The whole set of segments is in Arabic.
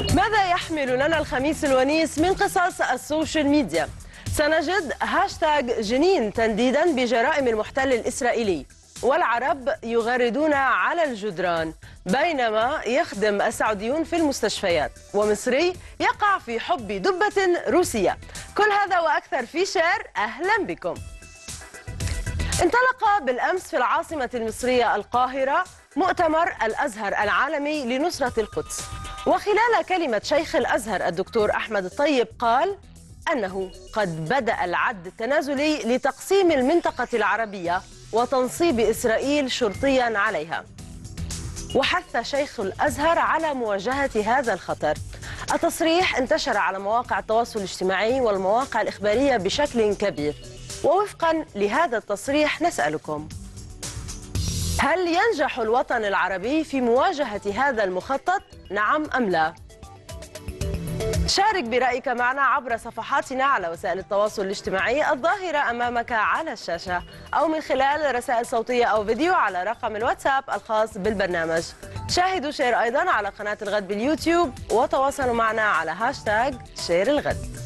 ماذا يحمل لنا الخميس الونيس من قصص السوشيال ميديا؟ سنجد هاشتاج جنين تنديدا بجرائم المحتل الإسرائيلي، والعرب يغردون على الجدران، بينما يخدم السعوديون في المستشفيات، ومصري يقع في حب دبة روسية. كل هذا وأكثر في شير. أهلا بكم. انطلق بالأمس في العاصمة المصرية القاهرة مؤتمر الأزهر العالمي لنصرة القدس، وخلال كلمة شيخ الأزهر الدكتور أحمد الطيب قال أنه قد بدأ العد التنازلي لتقسيم المنطقة العربية وتنصيب إسرائيل شرطيا عليها، وحث شيخ الأزهر على مواجهة هذا الخطر. التصريح انتشر على مواقع التواصل الاجتماعي والمواقع الإخبارية بشكل كبير، ووفقا لهذا التصريح نسألكم: هل ينجح الوطن العربي في مواجهة هذا المخطط؟ نعم أم لا؟ شارك برأيك معنا عبر صفحاتنا على وسائل التواصل الاجتماعي الظاهرة أمامك على الشاشة، أو من خلال رسائل صوتية أو فيديو على رقم الواتساب الخاص بالبرنامج. شاهدوا شير أيضا على قناة الغد باليوتيوب، وتواصلوا معنا على هاشتاج شير الغد.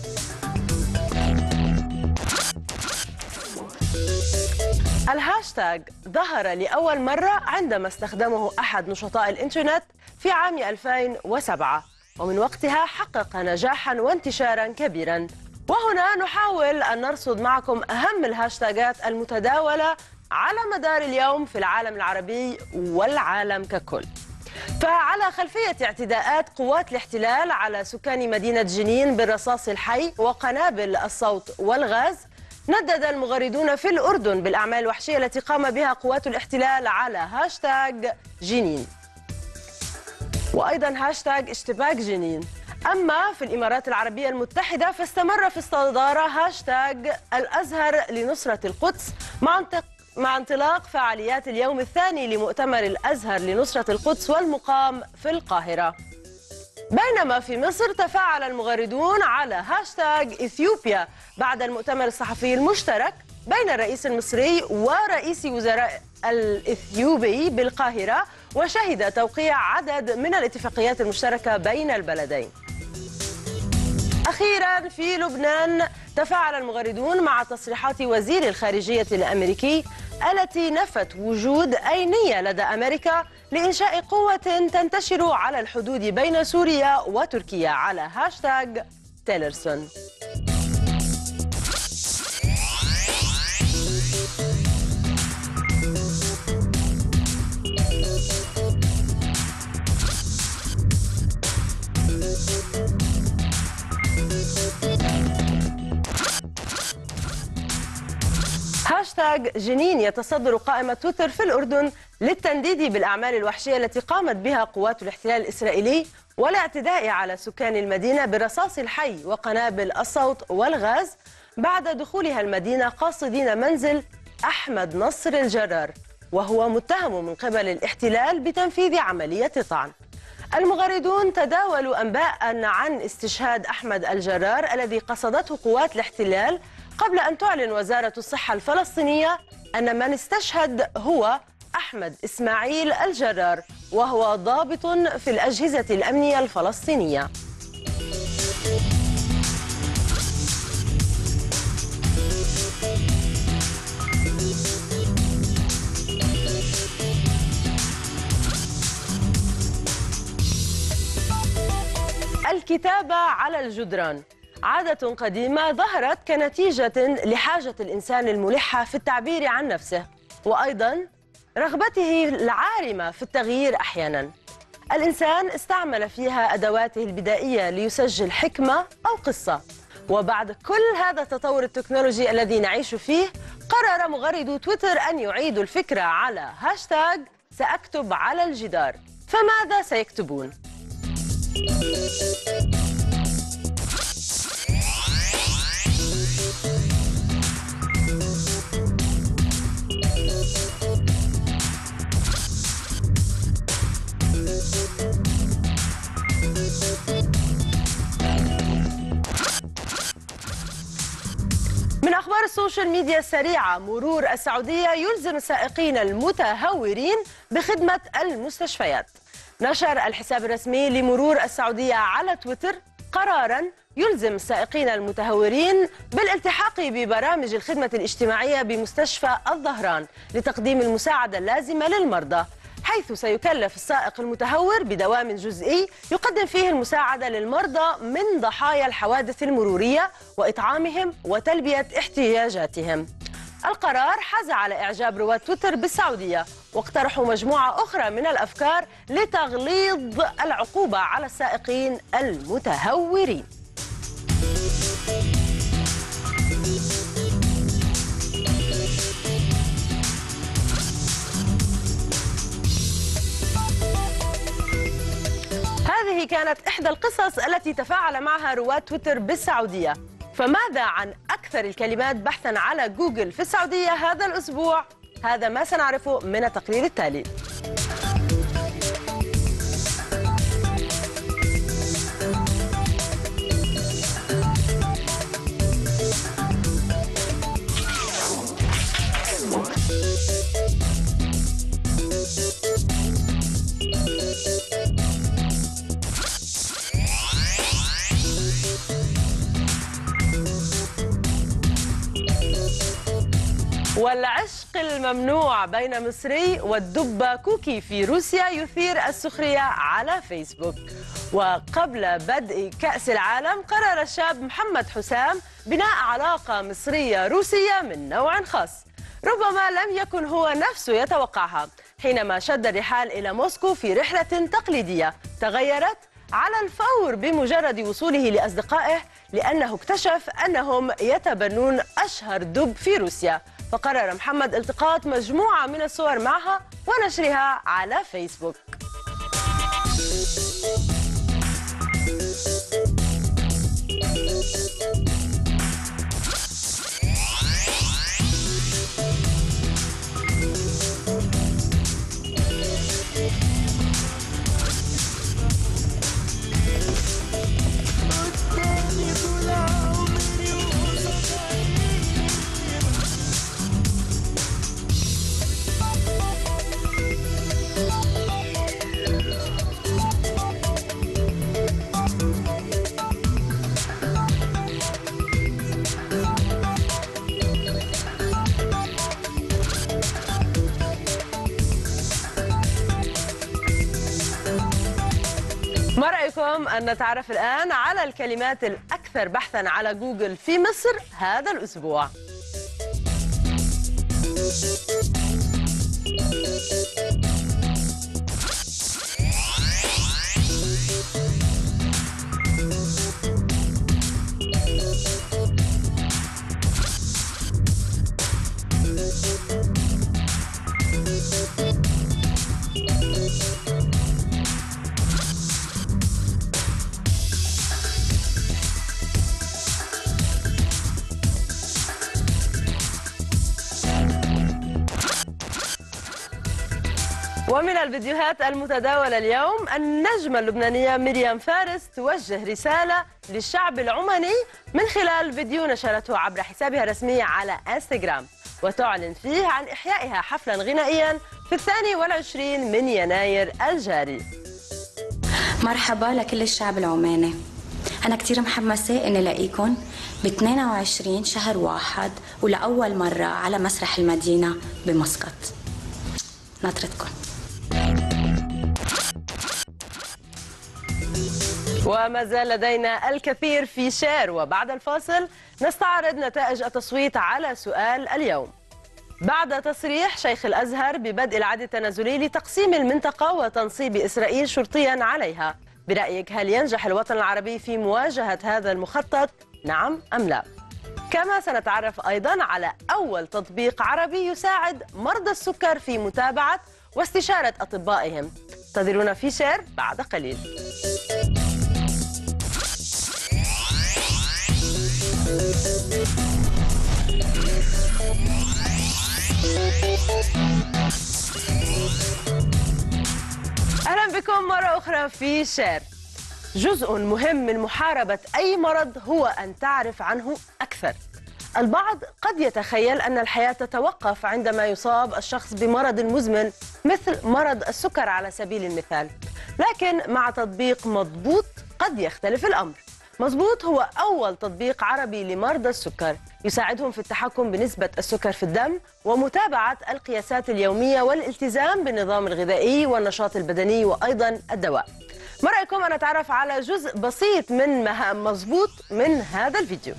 الهاشتاج ظهر لأول مرة عندما استخدمه أحد نشطاء الإنترنت في عام 2007، ومن وقتها حقق نجاحا وانتشارا كبيرا. وهنا نحاول أن نرصد معكم أهم الهاشتاجات المتداولة على مدار اليوم في العالم العربي والعالم ككل. فعلى خلفية اعتداءات قوات الاحتلال على سكان مدينة جنين بالرصاص الحي وقنابل الصوت والغاز، ندد المغردون في الأردن بالأعمال الوحشية التي قام بها قوات الاحتلال على هاشتاج جنين، وأيضا هاشتاج اشتباك جنين. أما في الإمارات العربية المتحدة فاستمر في الصدارة هاشتاج الأزهر لنصرة القدس مع انطلاق فعاليات اليوم الثاني لمؤتمر الأزهر لنصرة القدس والمقام في القاهرة. بينما في مصر تفاعل المغردون على هاشتاج إثيوبيا بعد المؤتمر الصحفي المشترك بين الرئيس المصري ورئيس وزراء الإثيوبي بالقاهرة، وشهد توقيع عدد من الاتفاقيات المشتركة بين البلدين. أخيرا في لبنان تفاعل المغردون مع تصريحات وزير الخارجية الأمريكي التي نفت وجود أي نية لدى أمريكا لإنشاء قوة تنتشر على الحدود بين سوريا وتركيا على هاشتاج تيلرسون. هاشتاج جنين يتصدر قائمة تويتر في الأردن للتنديد بالأعمال الوحشية التي قامت بها قوات الاحتلال الإسرائيلي والاعتداء على سكان المدينة بالرصاص الحي وقنابل الصوت والغاز بعد دخولها المدينة قاصدين منزل أحمد نصر الجرار، وهو متهم من قبل الاحتلال بتنفيذ عملية طعن. المغردون تداولوا أنباء عن استشهاد أحمد الجرار الذي قصدته قوات الاحتلال، قبل أن تعلن وزارة الصحة الفلسطينية أن من استشهد هو أحمد إسماعيل الجرار، وهو ضابط في الأجهزة الأمنية الفلسطينية. الكتابة على الجدران عادة قديمة ظهرت كنتيجة لحاجة الإنسان الملحة في التعبير عن نفسه، وأيضا رغبته العارمة في التغيير أحيانا. الإنسان استعمل فيها أدواته البدائية ليسجل حكمة أو قصة، وبعد كل هذا التطور التكنولوجي الذي نعيش فيه قرر مغردو تويتر أن يعيدوا الفكرة على هاشتاج سأكتب على الجدار. فماذا سيكتبون؟ من أخبار السوشيال ميديا السريعة، مرور السعودية يلزم السائقين المتهورين بخدمة المستشفيات. نشر الحساب الرسمي لمرور السعودية على تويتر قراراً يلزم السائقين المتهورين بالالتحاق ببرامج الخدمة الاجتماعية بمستشفى الظهران لتقديم المساعدة اللازمة للمرضى، حيث سيكلف السائق المتهور بدوام جزئي يقدم فيه المساعدة للمرضى من ضحايا الحوادث المرورية وإطعامهم وتلبية احتياجاتهم. القرار حاز على إعجاب رواد تويتر بالسعودية، واقترحوا مجموعة أخرى من الأفكار لتغليظ العقوبة على السائقين المتهورين. هذه كانت إحدى القصص التي تفاعل معها رواد تويتر بالسعودية. فماذا عن أكثر الكلمات بحثاً على جوجل في السعودية هذا الأسبوع؟ هذا ما سنعرفه من التقرير التالي. والعشق الممنوع بين مصري والدبة كوكي في روسيا يثير السخرية على فيسبوك. وقبل بدء كأس العالم قرر الشاب محمد حسام بناء علاقة مصرية روسية من نوع خاص ربما لم يكن هو نفسه يتوقعها حينما شد الرحال إلى موسكو في رحلة تقليدية تغيرت على الفور بمجرد وصوله لأصدقائه، لأنه اكتشف أنهم يتبنون أشهر دب في روسيا، فقرر محمد التقاط مجموعة من الصور معها ونشرها على فيسبوك. ما رأيكم أن نتعرف الآن على الكلمات الأكثر بحثاً على جوجل في مصر هذا الأسبوع؟ ومن الفيديوهات المتداولة اليوم النجمة اللبنانية مريم فارس توجه رسالة للشعب العماني من خلال فيديو نشرته عبر حسابها الرسمي على انستغرام، وتعلن فيه عن إحيائها حفلا غنائيا في 22 من يناير الجاري. مرحبا لكل الشعب العماني، أنا كتير محمسة إني لاقيكم ب 22 شهر واحد ولأول مرة على مسرح المدينة بمسقط. ناطرتكم. وما زال لدينا الكثير في شير، وبعد الفاصل نستعرض نتائج التصويت على سؤال اليوم. بعد تصريح شيخ الأزهر ببدء العد التنازلي لتقسيم المنطقة وتنصيب إسرائيل شرطيا عليها، برأيك هل ينجح الوطن العربي في مواجهة هذا المخطط؟ نعم أم لا؟ كما سنتعرف أيضا على أول تطبيق عربي يساعد مرضى السكر في متابعة واستشارة أطبائهم. انتظرونا في شير بعد قليل. أهلا بكم مرة أخرى في شير. جزء مهم من محاربة أي مرض هو أن تعرف عنه أكثر. البعض قد يتخيل أن الحياة تتوقف عندما يصاب الشخص بمرض مزمن مثل مرض السكر على سبيل المثال، لكن مع تطبيق مضبوط قد يختلف الأمر. مضبوط هو أول تطبيق عربي لمرضى السكر يساعدهم في التحكم بنسبة السكر في الدم ومتابعة القياسات اليومية والالتزام بالنظام الغذائي والنشاط البدني وأيضا الدواء. ما رأيكم أن نتعرف على جزء بسيط من مهام مضبوط من هذا الفيديو؟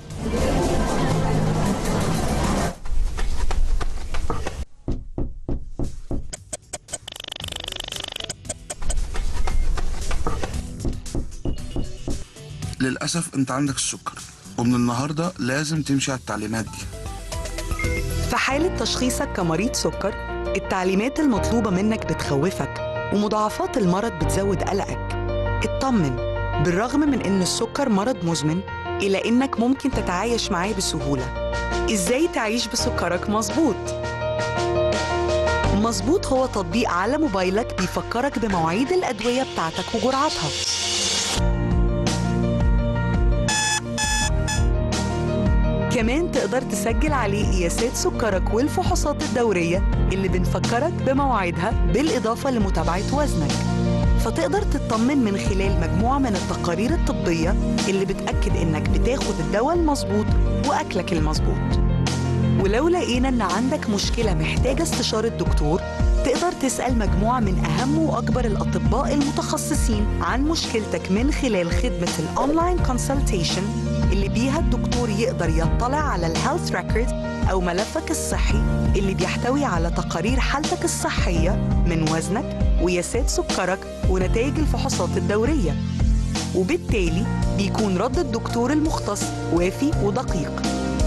للأسف أنت عندك السكر، ومن النهاردة لازم تمشي على التعليمات دي. في حالة تشخيصك كمريض سكر، التعليمات المطلوبة منك بتخوفك ومضاعفات المرض بتزود قلقك. اطمن، بالرغم من إن السكر مرض مزمن إلا إنك ممكن تتعايش معاه بسهولة. إزاي تعيش بسكرك مظبوط؟ مظبوط هو تطبيق على موبايلك بيفكرك بمواعيد الأدوية بتاعتك وجرعاتها. كمان تقدر تسجل عليه قياسات سكرك والفحوصات الدورية اللي بنفكرك بمواعيدها بالإضافة لمتابعة وزنك، فتقدر تطمن من خلال مجموعة من التقارير الطبية اللي بتأكد إنك بتاخد الدواء المظبوط وأكلك المظبوط. ولو لقينا إن عندك مشكلة محتاجة استشارة دكتور، تقدر تسأل مجموعة من أهم وأكبر الأطباء المتخصصين عن مشكلتك من خلال خدمة الأونلاين كونسلتيشن اللي بيها الدكتور يقدر يطلع على الهيلث ريكورد أو ملفك الصحي اللي بيحتوي على تقارير حالتك الصحية من وزنك وقياسات سكرك ونتائج الفحوصات الدورية، وبالتالي بيكون رد الدكتور المختص وافي ودقيق.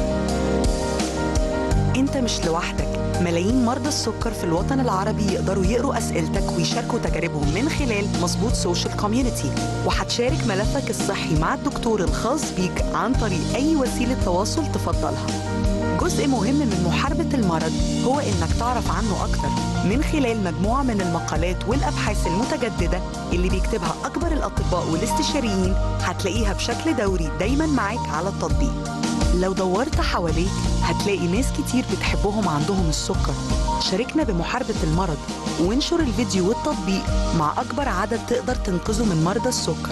انت مش لوحدك، ملايين مرضى السكر في الوطن العربي يقدروا يقروا أسئلتك ويشاركوا تجاربهم من خلال مظبوط سوشيال كوميونيتي، وهتشارك ملفك الصحي مع الدكتور الخاص بيك عن طريق أي وسيلة تواصل تفضلها. جزء مهم من محاربة المرض هو إنك تعرف عنه أكتر من خلال مجموعة من المقالات والأبحاث المتجددة اللي بيكتبها أكبر الأطباء والاستشاريين، هتلاقيها بشكل دوري دايماً معاك على التطبيق. لو دورت حواليك هتلاقي ناس كتير بتحبهم عندهم السكر. شاركنا بمحاربة المرض وانشر الفيديو والتطبيق مع أكبر عدد تقدر تنقذه من مرضى السكر.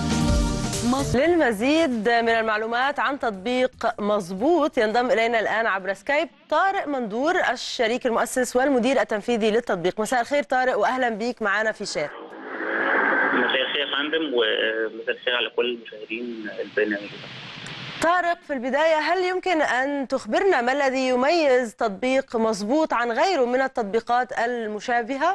للمزيد من المعلومات عن تطبيق مظبوط ينضم إلينا الآن عبر سكايب طارق مندور، الشريك المؤسس والمدير التنفيذي للتطبيق. مساء الخير طارق وأهلا بيك معنا في شير. مساء الخير يا فندم، ومساء الخير على كل المشاهدين البرنامج. طارق، في البداية هل يمكن أن تخبرنا ما الذي يميز تطبيق مظبوط عن غيره من التطبيقات المشابهة؟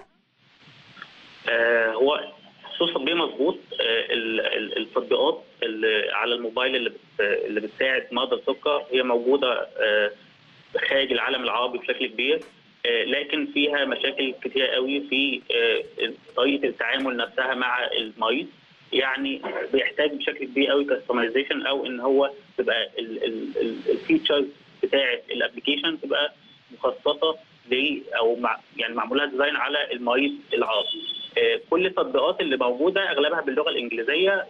هو خصوص تطبيق مظبوط، التطبيقات اللي على الموبايل اللي بتساعد مرضى السكر هي موجودة خارج العالم العربي بشكل كبير، لكن فيها مشاكل كتير قوي في طريقة التعامل نفسها مع المريض. يعني بيحتاج بشكل كبير قوي كاستمايزيشن، او ان هو تبقى الفيتشرز بتاعه الابلكيشن تبقى مخصصه او يعني معمول لها ديزاين على المريض العربي. كل التطبيقات اللي موجوده اغلبها باللغه الانجليزيه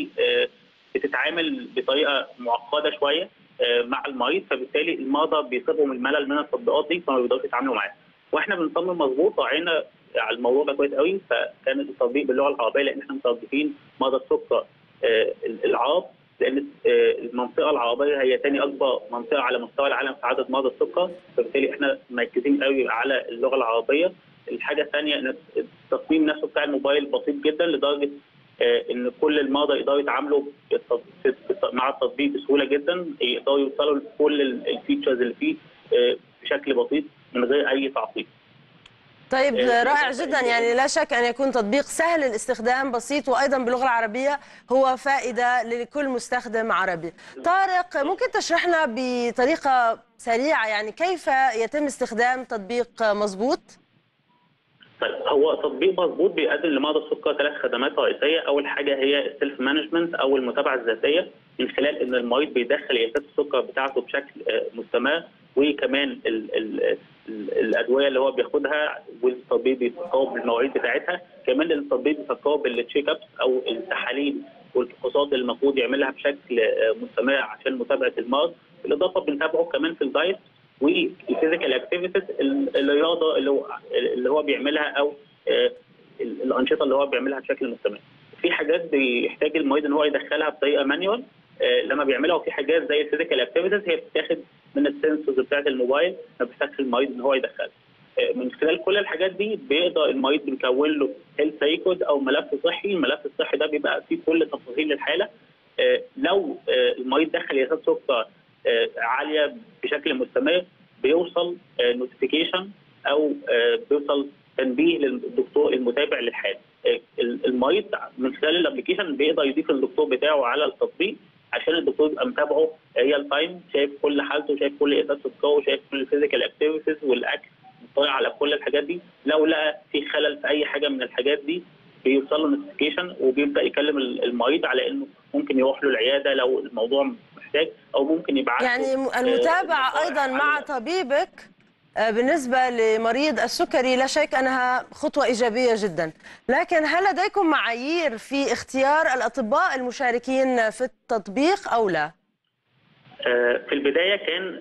وبتتعامل بطريقه معقده شويه مع المريض، فبالتالي المرضى بيصيبهم الملل من التطبيقات دي فما بيقدروش يتعاملوا معاها. واحنا بنصمم مظبوط راعينا على الموضوع ده كويس قوي، فكان التطبيق باللغه العربيه لان احنا مستضيفين مرضى السكر العرب، لان المنطقه العربيه هي ثاني اكبر منطقه على مستوى العالم في عدد مرضى السكر، فبالتالي احنا مركزين قوي على اللغه العربيه. الحاجه الثانيه ان التصميم نفسه بتاع الموبايل بسيط جدا لدرجه ان كل المرضى يقدروا يتعاملوا مع التطبيق بسهوله جدا، يقدروا يوصلوا لكل الفيتشرز اللي فيه بشكل بسيط من غير اي تعقيد. طيب رائع جدا، يعني لا شك أن يكون تطبيق سهل الاستخدام بسيط وأيضا باللغة العربية هو فائدة لكل مستخدم عربي. طارق، ممكن تشرحنا بطريقة سريعة يعني كيف يتم استخدام تطبيق مظبوط؟ طيب، هو تطبيق مظبوط بيقدم لمرضى السكر 3 خدمات رئيسيه. اول حاجه هي السيلف مانجمنت او المتابعه الذاتيه، من خلال ان المريض بيدخل قياسات السكر بتاعته بشكل مستمر، وكمان الادويه اللي هو بياخدها والتطبيق بيفكره بالمواعيد بتاعتها. كمان التطبيق بيفكره بالتشيك ابس او التحاليل والفحوصات اللي المفروض يعملها بشكل مستمر عشان متابعه المرض. بالاضافه بنتابعه كمان في الدايت والفيزيكال اكتيفيتيز، الرياضه اللي هو بيعملها او الانشطه اللي هو بيعملها بشكل مستمر. في حاجات بيحتاج المريض ان هو يدخلها بطريقه مانيوال لما بيعملها، وفي حاجات زي الفيزيكال اكتيفيتيز هي بتتاخد من السنسورز بتاعت الموبايل، ما بيحتاجش المريض ان هو يدخلها. من خلال كل الحاجات دي بيقدر المريض بنكون له هيلث ريكورد او ملف صحي. الملف الصحي ده بيبقى فيه كل تفاصيل الحاله. لو المريض دخل قياسات سكر عاليه بشكل مستمر بيوصل نوتيفيكيشن او بيوصل تنبيه للدكتور المتابع للحاله. المريض من خلال الابلكيشن بيقدر يضيف الدكتور بتاعه على التطبيق عشان الدكتور يبقى متابعه ريال تايم، شايف كل حالته، شايف كل قياسات سكره، شايف كل الفيزيكال اكتيفيتيز والاكل، مطلع على كل الحاجات دي. لو لقى في خلل في اي حاجه من الحاجات دي بيوصل له نوتيفيكيشن وبيبدا يكلم المريض على انه ممكن يروح له العياده لو الموضوع محتاج، او ممكن يبعت يعني المتابعه ايضا مع طبيبك بالنسبة لمريض السكري لا شك أنها خطوة إيجابية جدا، لكن هل لديكم معايير في اختيار الأطباء المشاركين في التطبيق أو لا؟ في البداية كان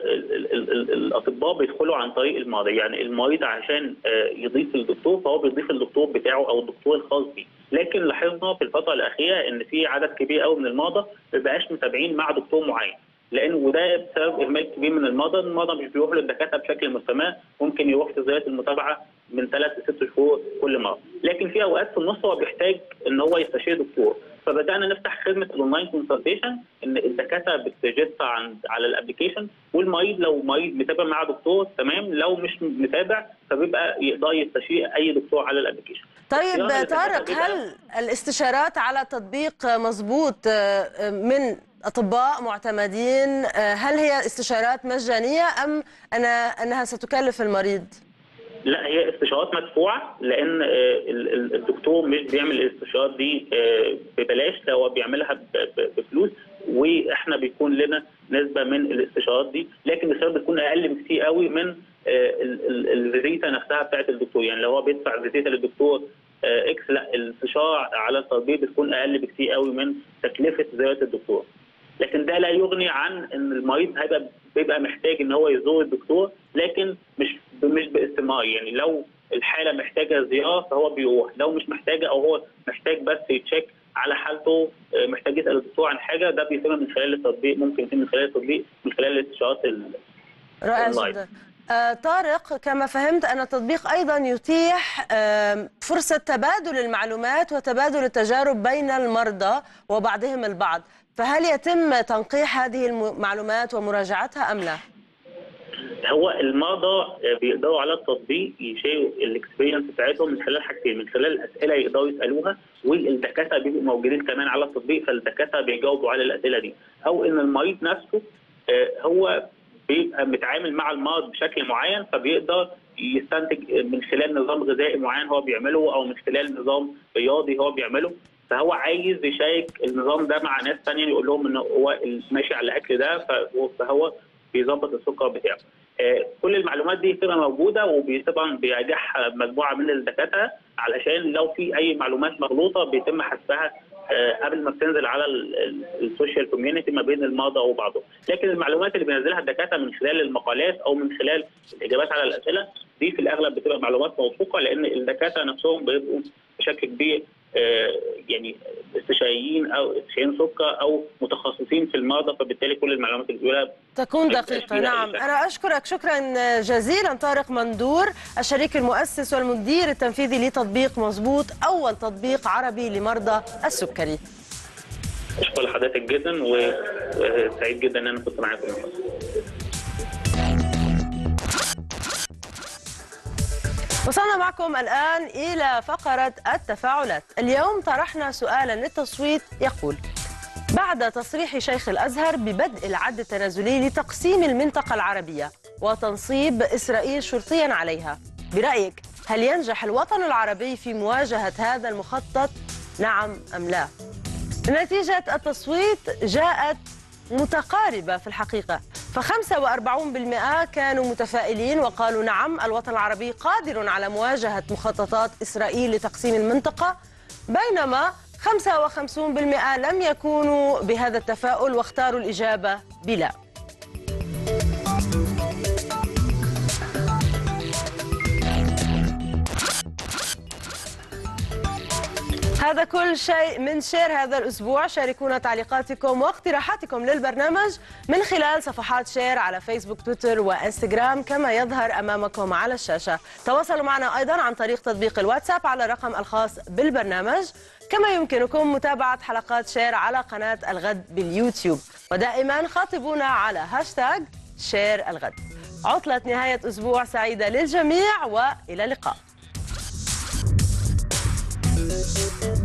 الأطباء بيدخلوا عن طريق المريض، يعني المريض عشان يضيف الدكتور فهو بيضيف الدكتور بتاعه أو الدكتور الخاص بيه. لكن لاحظنا في الفترة الأخيرة إن في عدد كبير قوي من المرضى ما بقاش متابعين مع دكتور معين، لان وده بسبب اهمال كبير من المرضى مش بيروحوا للدكاتره بشكل مستمر، ممكن يروح في زياره المتابعه من 3 ل 6 شهور كل مره، لكن في اوقات في النص هو بيحتاج ان هو يستشير دكتور، فبدانا نفتح خدمه الاونلاين كونسلتيشن ان الدكاتره بتريجستر على الابلكيشن، والمريض لو مريض متابع مع دكتور تمام، لو مش متابع فبيبقى يقدر يستشير اي دكتور على الابلكيشن. طيب طارق، هل الاستشارات على تطبيق مظبوط من أطباء معتمدين؟ هل هي استشارات مجانية أم أنها ستكلف المريض؟ لا، هي استشارات مدفوعة، لأن الدكتور مش بيعمل الاستشارات دي ببلاش، هو بيعملها بفلوس، وإحنا بيكون لنا نسبة من الاستشارات دي، لكن الاستشارات بتكون أقل بكتير قوي من الفيزيتا نفسها بتاعت الدكتور. يعني لو هو بيدفع فيزيتا للدكتور اكس، لا، الاستشارة على التطبيق بتكون أقل بكتير قوي من تكلفة زيارة الدكتور. لكن ده لا يغني عن ان المريض بيبقى محتاج ان هو يزور الدكتور، لكن مش باستمرار. يعني لو الحاله محتاجه زياره فهو بيروح، لو مش محتاجه او هو محتاج بس يتشيك على حالته، محتاج يسال الدكتور عن حاجه، ده بيتم من خلال التطبيق، ممكن يتم من خلال التطبيق، من خلال الاستشارات رائع جدا. طارق، كما فهمت أن التطبيق أيضا يتيح فرصة تبادل المعلومات وتبادل التجارب بين المرضى وبعضهم البعض، فهل يتم تنقيح هذه المعلومات ومراجعتها أم لا؟ هو المرضى بيقدروا على التطبيق يشيروا الاكسبيرينس بتاعتهم من خلال حاجتين، من خلال الاسئله يقدروا يسالوها، والدكاتره بيبقوا موجودين كمان على التطبيق، فالدكاتره بيجاوبوا على الاسئله دي، او ان المريض نفسه هو بيبقى متعامل مع المرض بشكل معين، فبيقدر يستنتج من خلال نظام غذائي معين هو بيعمله، او من خلال نظام رياضي هو بيعمله، فهو عايز يشارك النظام ده مع ناس ثانيه، يقول لهم ان هو ماشي على الاكل ده، فهو بيظبط السكر بتاعه. كل المعلومات دي بتبقى موجوده، وطبعا بيراجعها مجموعه من الدكاتره، علشان لو في اي معلومات مغلوطه بيتم حذفها قبل ما بتنزل على السوشيال كوميونتي ما بين المرضى وبعضهم. لكن المعلومات اللي بينزلها الدكاتره من خلال المقالات او من خلال الاجابات على الاسئله دي في الاغلب بتبقى معلومات موثوقه، لان الدكاتره نفسهم بيبقوا بشكل كبير يعني استشاريين او استشاريين سكر او متخصصين في المرضى، فبالتالي كل المعلومات اللي بيقولها تكون دقيقه. نعم، انا اشكرك شكرا جزيلا طارق مندور، الشريك المؤسس والمدير التنفيذي لتطبيق مظبوط، اول تطبيق عربي لمرضى السكري. اشكر لحضرتك جدا، وسعيد جدا ان انا كنت معاكم. وصلنا معكم الآن إلى فقرة التفاعلات. اليوم طرحنا سؤالا للتصويت يقول: بعد تصريح شيخ الأزهر ببدء العد التنازلي لتقسيم المنطقة العربية وتنصيب إسرائيل شرطيا عليها، برأيك هل ينجح الوطن العربي في مواجهة هذا المخطط، نعم أم لا؟ نتيجة التصويت جاءت متقاربة في الحقيقة، ف45% كانوا متفائلين وقالوا نعم الوطن العربي قادر على مواجهة مخططات إسرائيل لتقسيم المنطقة، بينما 55% لم يكونوا بهذا التفاؤل واختاروا الإجابة بلا. هذا كل شيء من شير هذا الأسبوع. شاركونا تعليقاتكم واقتراحاتكم للبرنامج من خلال صفحات شير على فيسبوك، تويتر وإنستغرام كما يظهر أمامكم على الشاشة. تواصلوا معنا أيضا عن طريق تطبيق الواتساب على الرقم الخاص بالبرنامج. كما يمكنكم متابعة حلقات شير على قناة الغد باليوتيوب، ودائما خاطبونا على هاشتاج شير الغد. عطلة نهاية أسبوع سعيدة للجميع وإلى اللقاء.